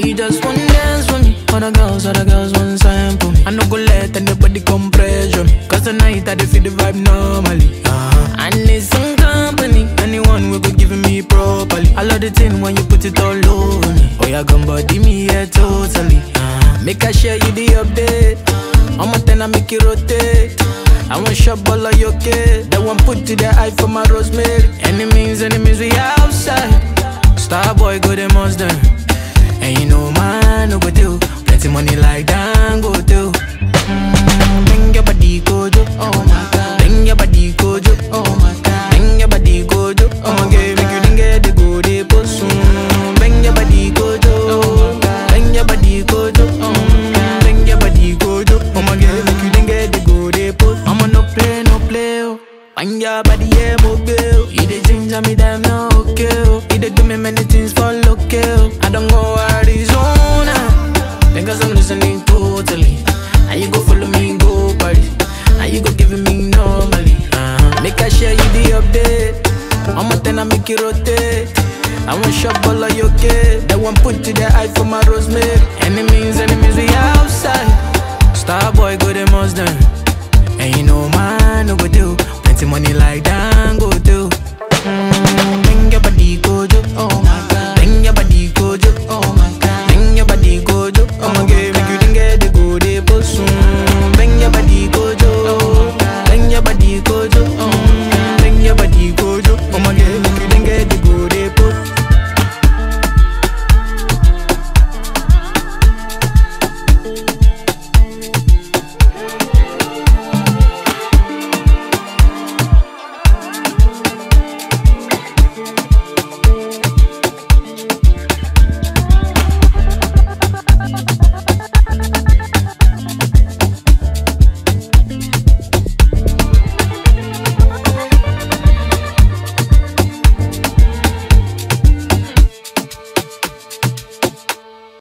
you just one dance for me. Other girls want sample me. I no go let anybody come pressure me. Cause tonight I dey feel the vibe normally. I need some company, anyone will go giving me properly. I love the thing when you put it all over me. Oh yeah, gumbody me, yeah, totally. Make I share you the update. Omotena make it rotate. I want shop all of your kid. That one put to the eye for my rosemary. Enemies, we outside. Star boy go them monster. And you know man no go do. Plenty money like denge go do. Bring your body kojo, oh my god. Bring your body kojo, oh my god. Bring your body kojo, Omoge make you denge the go de post. Bring your body kojo, oh my god. Bring your body kojo, bring your body kojo, Omoge make you denge the go de post. I'ma no play, oh. Bring your body, yeah, mobile. You dey ginger me, damn no okay. You dey do me many things for local. I don't go Arizona, because I'm listening totally. And you go follow me, go party. And you go giving me normally. Make I share you the update. Omotena make it rotate. I want shop all of your kid. That one put to the eye for my rosemary. Enemies, we outside. Star boy go them most done. And you know man no go do. Plenty money like denge go do. Bring your body go